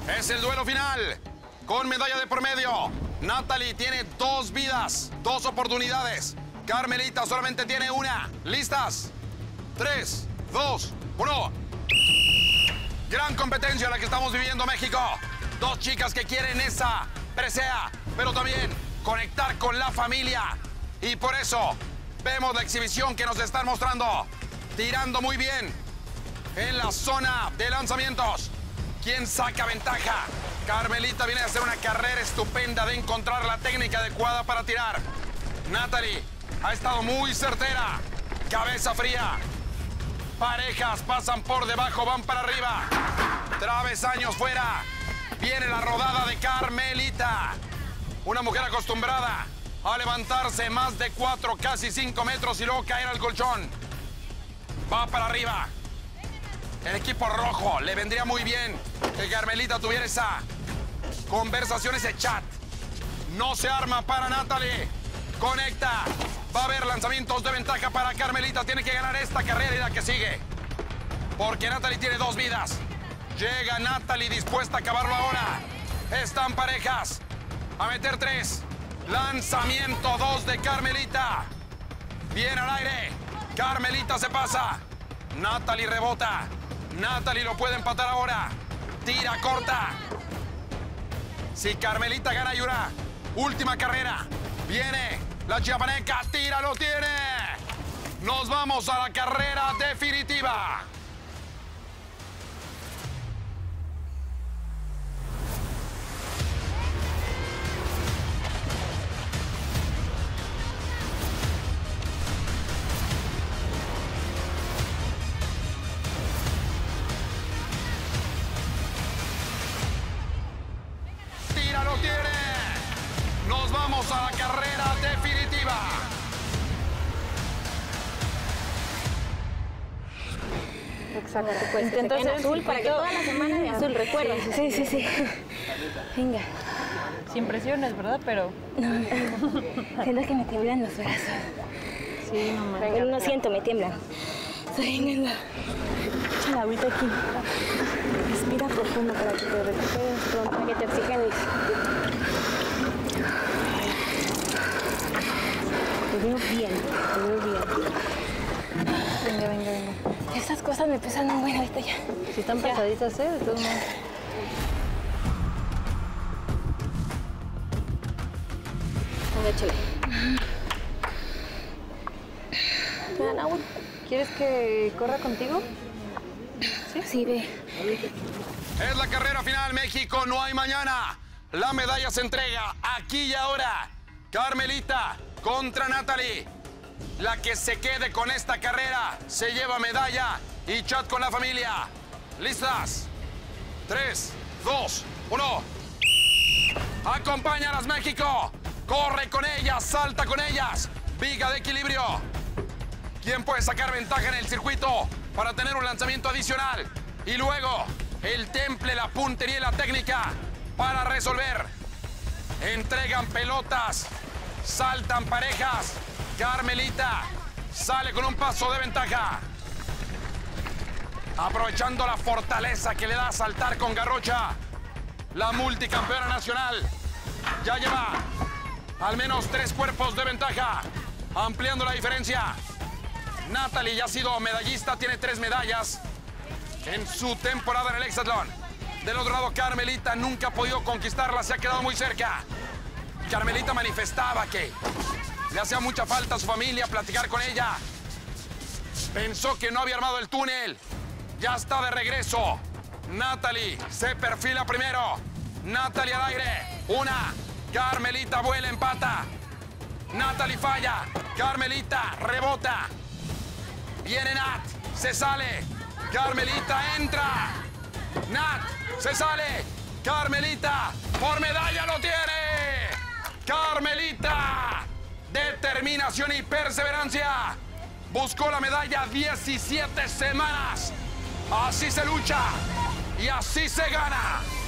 Es el duelo final, con medalla de por medio. Natalie tiene 2 vidas, 2 oportunidades. Carmelita solamente tiene una. ¿Listas? 3, 2, 1. Gran competencia la que estamos viviendo, México. 2 chicas que quieren esa presea, pero también conectar con la familia. Y por eso vemos la exhibición que nos están mostrando. Tirando muy bien en la zona de lanzamientos. ¿Quién saca ventaja? Carmelita viene a hacer una carrera estupenda de encontrar la técnica adecuada para tirar. Natalie ha estado muy certera. Cabeza fría. Parejas pasan por debajo, van para arriba. Travesaños fuera. Viene la rodada de Carmelita. Una mujer acostumbrada a levantarse más de 4, casi 5 metros y luego caer al colchón. Va para arriba. El equipo rojo le vendría muy bien que Carmelita tuviera esa conversación, ese chat. No se arma para Natalie. Conecta. Va a haber lanzamientos de ventaja para Carmelita. Tiene que ganar esta carrera y la que sigue. Porque Natalie tiene 2 vidas. Llega Natalie dispuesta a acabarlo ahora. Están parejas. A meter 3. Lanzamiento 2 de Carmelita. Viene al aire. Carmelita se pasa. Natalie rebota. Natalie lo puede empatar ahora. Tira corta. Si Carmelita gana, hay una última carrera. Viene la chiapaneca. Tira, lo tiene. Nos vamos a la carrera definitiva. Lo tiene. Nos vamos a la carrera definitiva. Exacto, pues intento hacer azul para que toda la semana de azul, recuerda. Sí. Venga. Sin presiones, ¿verdad? Pero... Siento que me tiemblan los brazos. Sí, no me... No siento, me tiemblan. Venga. Echa la agüita aquí. Respira profundo para que te recuperes pronto, para que te oxigenes. Te veo bien, te veo bien. Venga. Estas cosas me pesan un buen ahorita ya. Si están pesaditas, ¿eh? De todos modos. Venga, échale. ¿Te dan agua? ¿Quieres que corra contigo? Sí, ve. Es la carrera final, México. No hay mañana. La medalla se entrega aquí y ahora. Carmelita contra Natalie. La que se quede con esta carrera se lleva medalla y chat con la familia. ¿Listas? 3, 2, 1. Acompáñalas, México. Corre con ellas, salta con ellas. Viga de equilibrio. ¿Quién puede sacar ventaja en el circuito para tener un lanzamiento adicional? Y luego, el temple, la puntería y la técnica para resolver. Entregan pelotas, saltan parejas. Carmelita sale con un paso de ventaja. Aprovechando la fortaleza que le da saltar con garrocha. La multicampeona nacional ya lleva al menos 3 cuerpos de ventaja, ampliando la diferencia. Natalie ya ha sido medallista, tiene 3 medallas en su temporada en el hexatlón. Del otro lado, Carmelita nunca ha podido conquistarla, se ha quedado muy cerca. Carmelita manifestaba que le hacía mucha falta a su familia, platicar con ella. Pensó que no había armado el túnel. Ya está de regreso. Natalie se perfila primero. Natalie al aire. Una. Carmelita vuela, empata. Natalie falla. Carmelita rebota. Viene Nat. Se sale. Carmelita entra. Nat se sale. Carmelita por medalla lo tiene. Carmelita. Determinación y perseverancia. Buscó la medalla 17 semanas. Así se lucha y así se gana.